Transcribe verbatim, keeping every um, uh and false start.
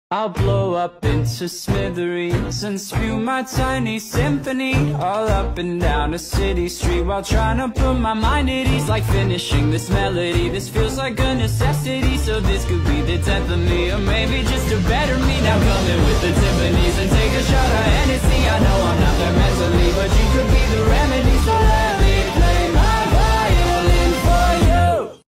I'll blow up into smithereens and spew my tiny symphony all up and down a city street while trying to put my mind at ease. Like finishing this melody, this feels like a necessity. So this could be the tenth of me, or maybe just a better me. Now come in with the Tiffany's and take a shot of Hennessy. I know I'm not